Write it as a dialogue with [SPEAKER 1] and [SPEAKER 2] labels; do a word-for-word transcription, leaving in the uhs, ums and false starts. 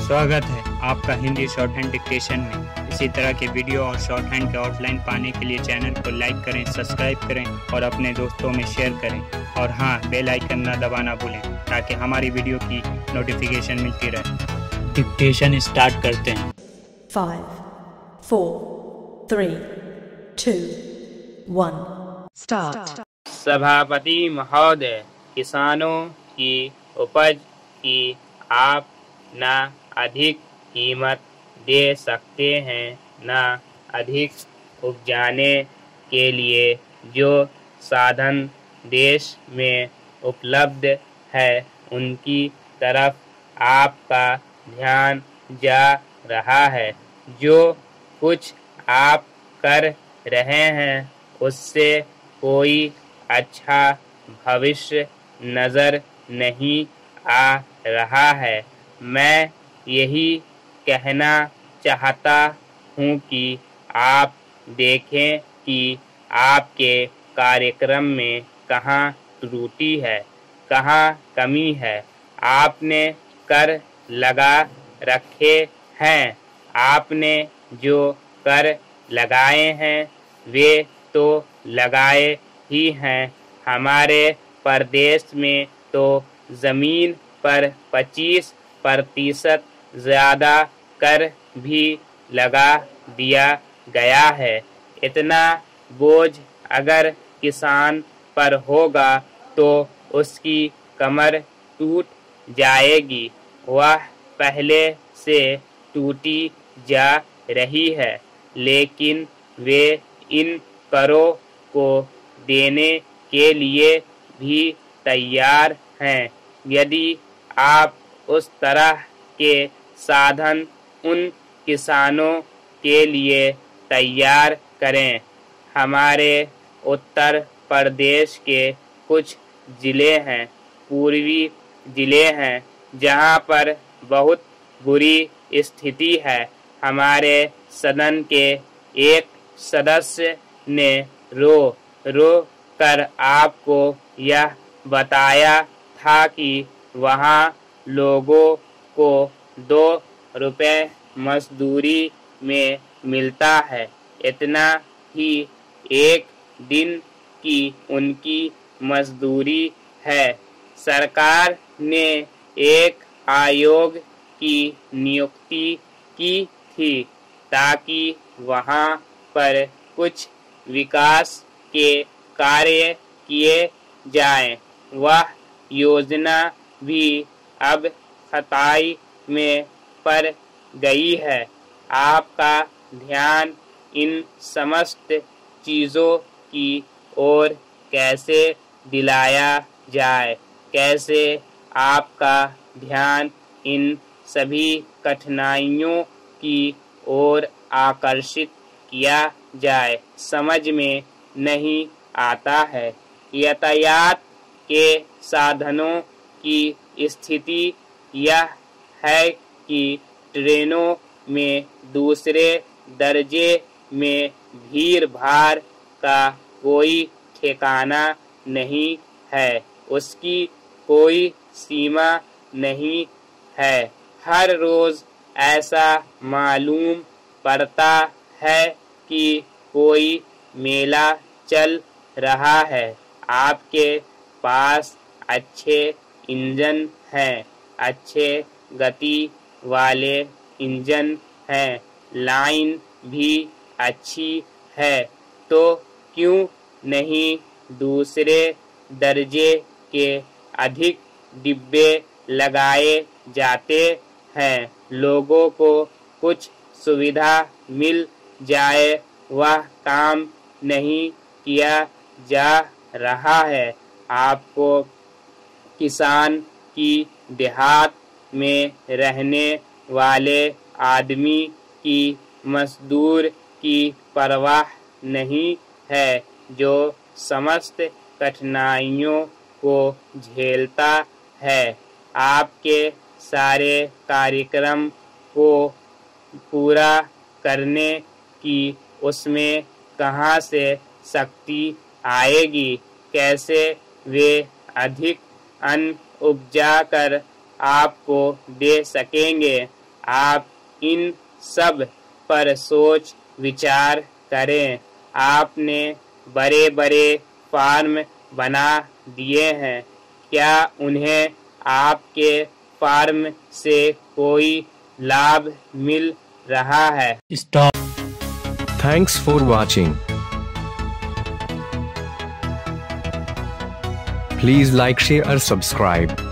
[SPEAKER 1] स्वागत है आपका हिंदी शॉर्ट हैंड डिक्टेशन में। इसी तरह के वीडियो और शॉर्ट हैंड के आउटलाइन पाने के लिए चैनल को लाइक करें, सब्सक्राइब करें और अपने दोस्तों में शेयर करें। और हाँ, बेल आइकन न दबाना भूलें ताकि हमारी वीडियो की नोटिफिकेशन मिलती रहे। डिक्टेशन स्टार्ट करते हैं।
[SPEAKER 2] Five four three two one start.
[SPEAKER 3] सभापति महोदय, किसानों की उपज की आप न अधिक कीमत दे सकते हैं, न अधिक उपजाने के लिए जो साधन देश में उपलब्ध है उनकी तरफ आपका ध्यान जा रहा है। जो कुछ आप कर रहे हैं उससे कोई अच्छा भविष्य नज़र नहीं आ रहा है। मैं यही कहना चाहता हूँ कि आप देखें कि आपके कार्यक्रम में कहाँ त्रुटि है, कहाँ कमी है। आपने कर लगा रखे हैं, आपने जो कर लगाए हैं वे तो लगाए ही हैं। हमारे प्रदेश में तो ज़मीन पर पच्चीस प्रतिशत ज़्यादा कर भी लगा दिया गया है। इतना बोझ अगर किसान पर होगा तो उसकी कमर टूट जाएगी। वह पहले से टूटी जा रही है, लेकिन वे इन करों को देने के लिए भी तैयार हैं। यदि आप उस तरह के साधन उन किसानों के लिए तैयार करें। हमारे उत्तर प्रदेश के कुछ ज़िले हैं, पूर्वी ज़िले हैं, जहां पर बहुत बुरी स्थिति है। हमारे सदन के एक सदस्य ने रो रो कर आपको यह बताया था कि वहाँ लोगों को दो रुपये मजदूरी में मिलता है। इतना ही एक दिन की उनकी मजदूरी है। सरकार ने एक आयोग की नियुक्ति की थी ताकि वहाँ पर कुछ विकास के कार्य किए जाएं। वह योजना भी अब खताई में पड़ गई है। आपका ध्यान इन समस्त चीज़ों की ओर कैसे दिलाया जाए, कैसे आपका ध्यान इन सभी कठिनाइयों की ओर आकर्षित किया जाए, समझ में नहीं आता है। यातायात के साधनों की स्थिति यह है कि ट्रेनों में दूसरे दर्जे में भीड़ भाड़ का कोई ठिकाना नहीं है, उसकी कोई सीमा नहीं है। हर रोज़ ऐसा मालूम पड़ता है कि कोई मेला चल रहा है। आपके पास अच्छे इंजन हैं, अच्छे गति वाले इंजन हैं, लाइन भी अच्छी है, तो क्यों नहीं दूसरे दर्जे के अधिक डिब्बे लगाए जाते हैं। लोगों को कुछ सुविधा मिल जाए, वह काम नहीं किया जा रहा है। आपको किसान की देहात में रहने वाले आदमी की मजदूर की परवाह नहीं है, जो समस्त कठिनाइयों को झेलता है। आपके सारे कार्यक्रम को पूरा करने की उसमें कहाँ से शक्ति आएगी, कैसे वे अधिक अन्न उपजा कर आपको दे सकेंगे। आप इन सब पर सोच विचार करें। आपने बड़े बड़े फार्म बना दिए हैं, क्या उन्हें आपके फार्म से कोई लाभ मिल रहा है?
[SPEAKER 1] Stop.
[SPEAKER 4] Thanks for watching. Please like, share or subscribe.